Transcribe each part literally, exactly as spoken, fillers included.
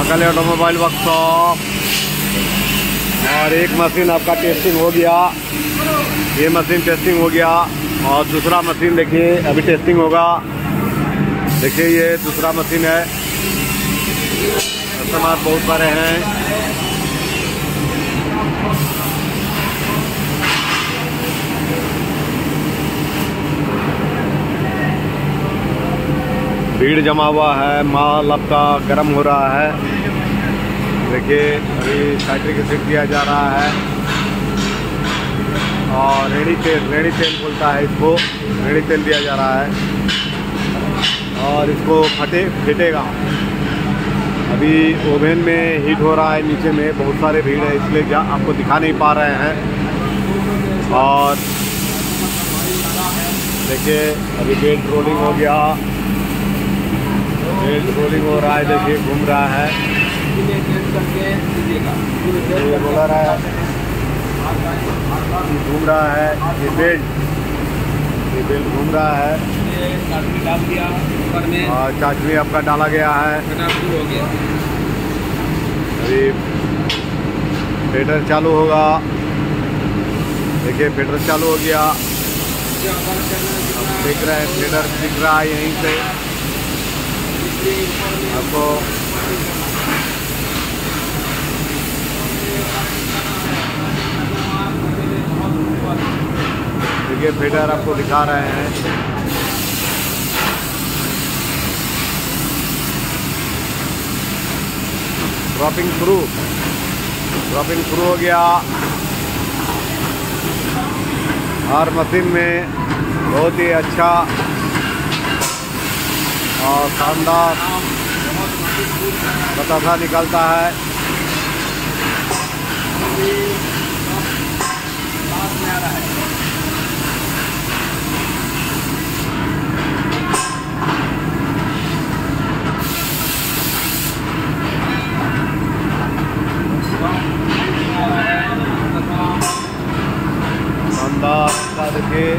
Mahakali automobile workshop. और एक machine आपका टेस्टिंग हो गया, ये मशीन टेस्टिंग हो गया। और दूसरा मशीन देखिए अभी टेस्टिंग होगा। देखिए ये दूसरा मशीन है, कस्टमर बहुत सारे हैं। भीड़ जमा हुआ है, माल आपका गर्म हो रहा है। देखिए अभी साइट्रिक एसिड दिया जा रहा है और रेडी तेल, रेडी तेल बोलता है इसको, रेडी तेल दिया जा रहा है और इसको फटे फेटेगा। अभी ओवन में हीट हो रहा है, नीचे में बहुत सारे भीड़ है इसलिए आपको दिखा नहीं पा रहे हैं। और देखिए अभी बेल्ट रोलिंग हो गया, बेल्ट रोलिंग हो रहा है। देखिए घूम रहा है, ये रोलर है, घूम रहा है। ये बेल्ट, ये बेल्ट घूम रहा है और चाशनी आपका डाला गया है। अभी फेडर चालू होगा। देखिए फेडर चालू हो गया, आप देख रहे हैं फेडर दिख रहा है यहीं से आपको। देखिए फेडर आपको दिखा रहे हैं। ड्रॉपिंग शुरू, ड्रॉपिंग शुरू हो गया। हर मशीन में बहुत ही अच्छा और शानदार बतासा निकलता है। शानदार का देखिए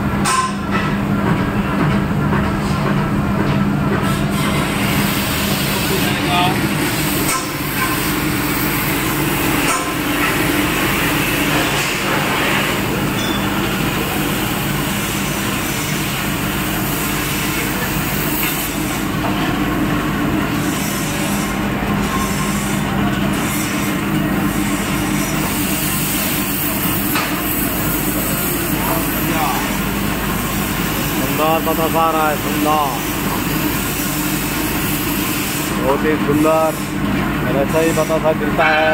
सुंदर बतासा आ रहा है, सुंदर, बहुत ही सुंदर। और ऐसा ही बतासा गिरता है।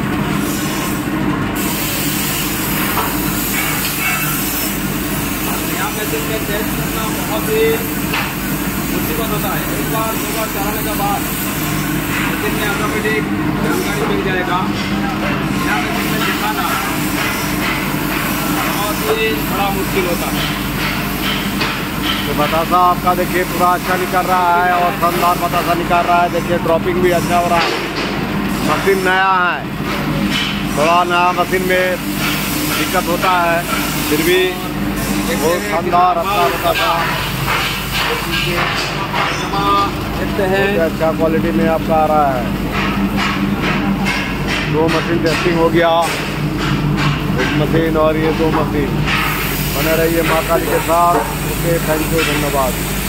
यहाँ पे दिन में टेस्ट करना बहुत ही मुसीबत होता है। एक बार दो बार चलाने के बाद दिन में ऑटोमेटिक जानकारी मिल जाएगा। यहाँ पे दिन में दिखाना बहुत ही बड़ा मुश्किल होता है। तो बतासा आपका देखिए पूरा अच्छा निकल रहा है और शानदार बतासा निकल रहा है। देखिए ड्रॉपिंग भी अच्छा हो रहा है। मशीन नया है, थोड़ा नया मशीन में दिक्कत होता है, फिर भी बहुत शानदार अच्छा बतासा देखते हैं, अच्छा क्वालिटी में आपका आ रहा है। दो मशीन टेस्टिंग हो गया, एक मशीन और ये दो मशीन। बने रहिए महाकाली के साथ। ओके, थैंक यू, धन्यवाद।